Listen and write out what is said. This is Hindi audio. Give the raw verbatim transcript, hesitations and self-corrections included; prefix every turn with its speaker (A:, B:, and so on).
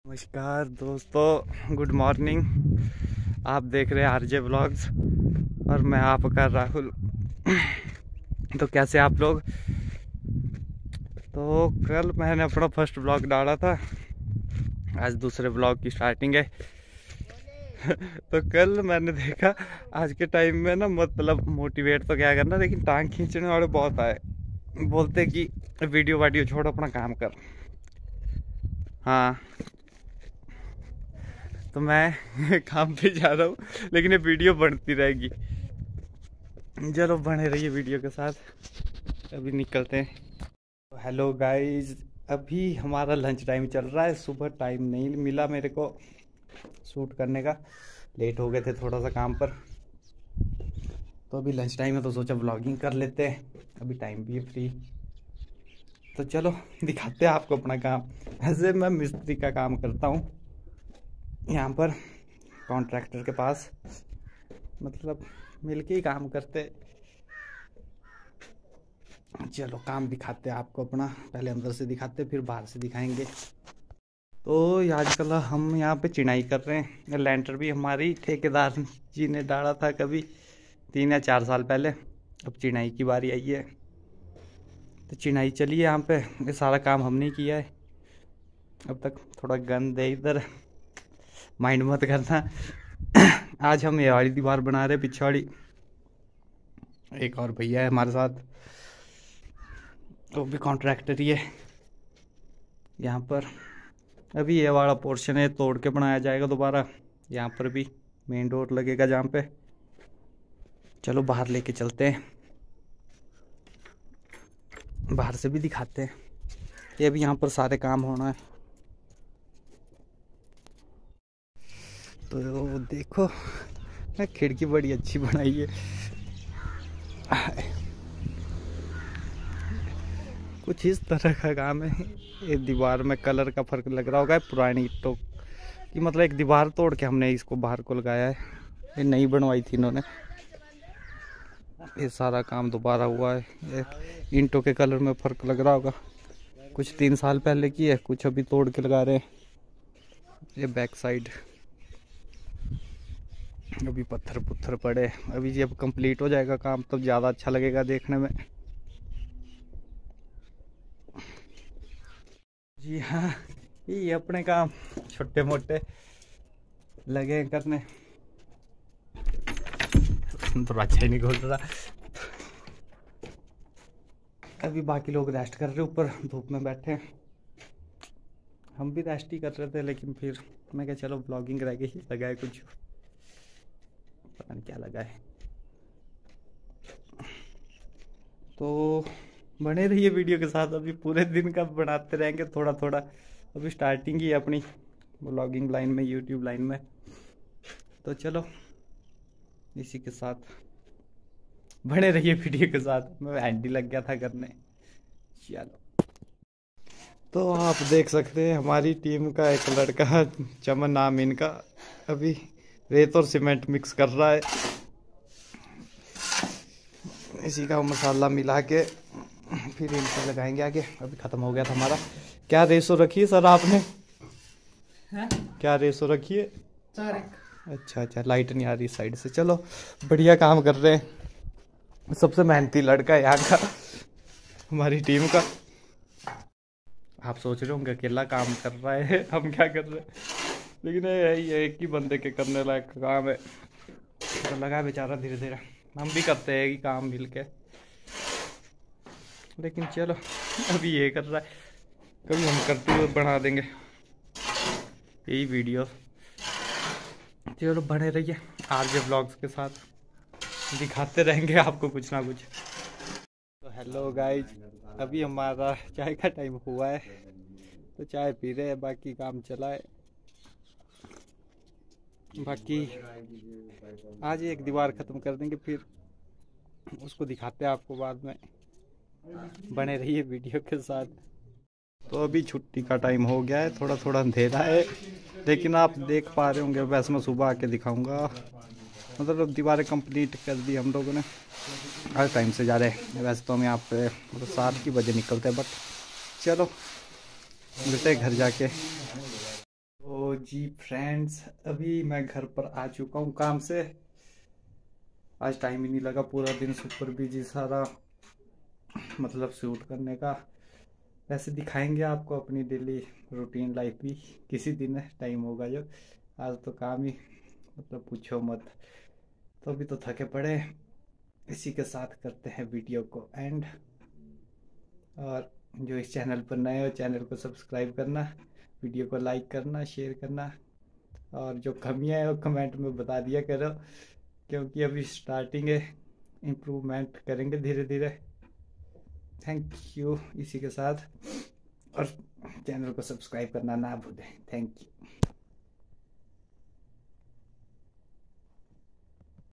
A: नमस्कार दोस्तों, गुड मॉर्निंग। आप देख रहे हैं आरजे व्लॉग्स और मैं आपका राहुल। तो कैसे आप लोग? तो कल मैंने अपना फर्स्ट व्लॉग डाला था, आज दूसरे व्लॉग की स्टार्टिंग है। तो कल मैंने देखा आज के टाइम में ना, मतलब मोटिवेट तो क्या करना, लेकिन टांग खींचने वाले बहुत आए, बोलते कि वीडियो वाडियो छोड़ अपना काम कर। हाँ, तो मैं काम पे जा रहा हूँ, लेकिन ये वीडियो बनती रहेगी। चलो बने रहिए वीडियो के साथ, अभी निकलते हैं। हेलो गाइस, अभी हमारा लंच टाइम चल रहा है। सुबह टाइम नहीं मिला मेरे को शूट करने का, लेट हो गए थे थोड़ा सा काम पर। तो अभी लंच टाइम है तो सोचा व्लॉगिंग कर लेते हैं, अभी टाइम भी है फ्री। तो चलो दिखाते हैं आपको अपना काम। ऐसे मैं मिस्त्री का काम करता हूँ यहाँ पर कॉन्ट्रैक्टर के पास, मतलब मिलके ही काम करते। चलो काम दिखाते हैं आपको अपना, पहले अंदर से दिखाते फिर बाहर से दिखाएंगे। तो आजकल हम यहाँ पे चिनाई कर रहे हैं। लैंटर भी हमारी ठेकेदार जी ने डाला था कभी तीन या चार साल पहले, अब चिनाई की बारी आई है। तो चिनाई चली है यहाँ पे, ये सारा काम हमने किया है अब तक। थोड़ा गंद है इधर, माइंड मत करना। आज हम ये वाली दीवार बना रहे, पीछे वाली। एक और भैया है हमारे साथ, वो भी कॉन्ट्रैक्टर ही है यहाँ पर। अभी ये वाला पोर्शन है तोड़ के बनाया जाएगा दोबारा। यहाँ पर भी मेन डोर लगेगा जहाँ पे। चलो बाहर लेके चलते हैं, बाहर से भी दिखाते हैं। ये भी यहाँ पर सारे काम होना है। तो देखो, खिड़की बड़ी अच्छी बनाई है। कुछ इस तरह का काम है। ये दीवार में कलर का फर्क लग रहा होगा, पुरानी ईंटों की, मतलब एक दीवार तोड़ के हमने इसको बाहर को लगाया है। ये नई बनवाई थी इन्होंने। ये सारा काम दोबारा हुआ है। ये ईंटों के कलर में फर्क लग रहा होगा, कुछ तीन साल पहले की है, कुछ अभी तोड़ के लगा रहे हैं। ये बैक साइड अभी पत्थर पुत्थर पड़े। अभी जब कंप्लीट हो जाएगा काम तब ज़्यादा अच्छा लगेगा देखने में। जी हाँ, ये अपने काम छोटे मोटे लगे करने। तो अच्छा ही नहीं खोल रहा। अभी बाकी लोग रेस्ट कर रहे हैं, ऊपर धूप में बैठे। हम भी रेस्ट ही कर रहे थे, लेकिन फिर मैं क्या, चलो ब्लॉगिंग रह गई, लगाए कुछ, पता नहीं क्या लगा है। तो बने रहिए वीडियो के साथ, अभी पूरे दिन का बनाते रहेंगे थोड़ा थोड़ा। अभी स्टार्टिंग ही है अपनी ब्लॉगिंग लाइन में, यूट्यूब लाइन में। तो चलो इसी के साथ बने रहिए वीडियो के साथ। मैं हैंडी लग गया था करने। चलो, तो आप देख सकते हैं हमारी टीम का एक लड़का, चमन नाम इनका, अभी रेत और सीमेंट मिक्स कर रहा है। इसी का मसाला मिला के फिर इन पर लगाएंगे आगे। अभी ख़त्म हो गया था हमारा। क्या रेसो रखी है सर आपने? है? क्या रेसो रखी है? चार एक। अच्छा अच्छा, लाइट नहीं आ रही साइड से। चलो बढ़िया काम कर रहे हैं। सबसे मेहनती लड़का है यहाँ का, हमारी टीम का। आप सोच रहे होंगे अकेला काम कर रहा है, हम क्या कर रहे हैं, लेकिन ये एक ही बंदे के करने लायक काम है। तो लगा बेचारा धीरे धीरे। हम भी करते हैं कि काम मिल के, लेकिन चलो अभी ये कर रहा है, कभी हम करते हुए बना देंगे यही वीडियो। चलो बने रहिए आरजे व्लॉग्स के साथ, दिखाते रहेंगे आपको कुछ ना कुछ। तो हेलो गाइज, अभी हमारा चाय का टाइम हुआ है, तो चाय पी रहे हैं, बाकी काम चला है। बाकी आज एक दीवार ख़त्म कर देंगे, फिर उसको दिखाते हैं आपको बाद में। बने रहिए वीडियो के साथ। तो अभी छुट्टी का टाइम हो गया है, थोड़ा थोड़ा अंधेरा है, लेकिन आप देख पा रहे होंगे। वैसे मैं सुबह आके दिखाऊंगा। मतलब दीवारें कंप्लीट कर दी हम लोगों ने, आज टाइम से जा रहे हैं। वैसे तो हम यहाँ पे मतलब सात की बजे निकलते हैं, बट चलो मिलते हैं घर जाके। जी फ्रेंड्स, अभी मैं घर पर आ चुका हूँ काम से। आज टाइम ही नहीं लगा, पूरा दिन सुपर बिजी सारा, मतलब शूट करने का। वैसे दिखाएंगे आपको अपनी डेली रूटीन लाइफ भी, किसी दिन टाइम होगा जो। आज तो काम ही, मतलब पूछो मत। तो अभी तो थके पड़े, इसी के साथ करते हैं वीडियो को एंड। और जो इस चैनल पर नए हो, चैनल को सब्सक्राइब करना, वीडियो को लाइक करना, शेयर करना, और जो कमियां हैं वो कमेंट में बता दिया करो, क्योंकि अभी स्टार्टिंग है, इम्प्रूवमेंट करेंगे धीरे धीरे। थैंक यू इसी के साथ, और चैनल को सब्सक्राइब करना ना भूलें। Thank you.